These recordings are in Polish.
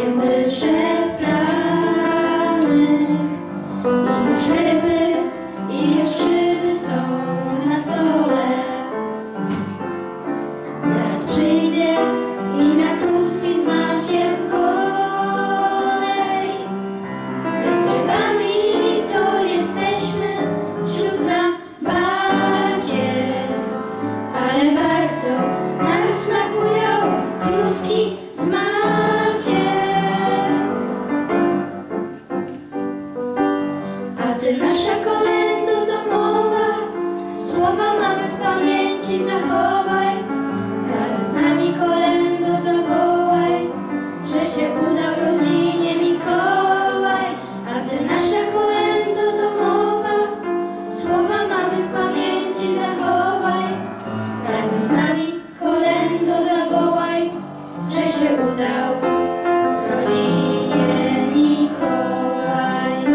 Nasza kolędo domowa, słowa mamy w pamięci zachowaj. Razem z nami kolędo zawołaj, że się udał rodzinie Mikołaj. A ty nasza kolędo domowa, słowa mamy w pamięci zachowaj. Razem z nami kolędo zawołaj, że się udał rodzinie Mikołaj.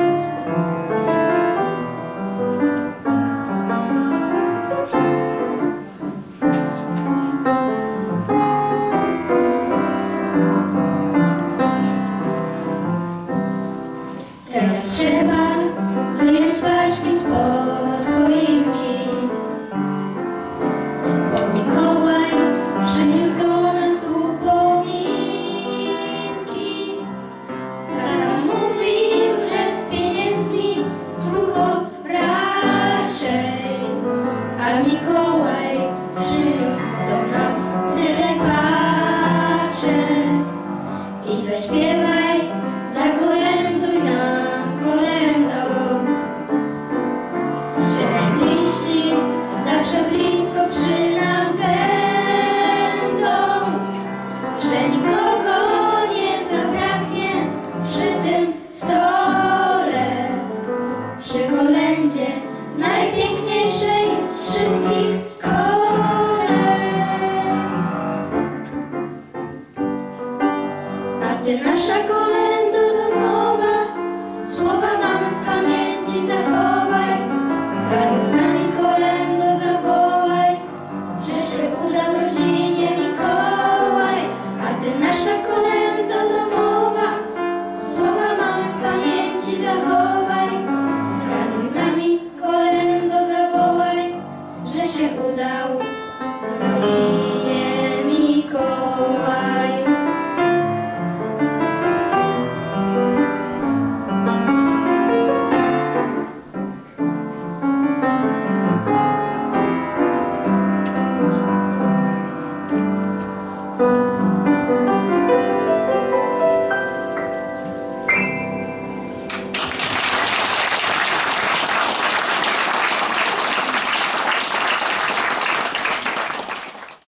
Teraz trzeba wyjąć paczki spod choinki, bo Mikołaj przyniósł do nas upominki. Tata mówił, że z pieniędzmi krucho raczej, a Mikołaj przyniósł do nas tyle paczek. I zaśpiewaj, zakolęduj nam kolędą, że najbliżsi zawsze blisko przy nas będą, że nikogo nie zabraknie przy tym stole, przy kolędzie najpiękniejszej z wszystkich kolęd. A ty nasza kolędo domowa, słowa mamy w pamięci zachowaj. Razem z nami kolędo zawołaj, że się udał rodzinie Mikołaj. A ty nasza kolędo domowa, słowa mamy w pamięci zachowaj. Razem z nami kolędo zawołaj, że się udał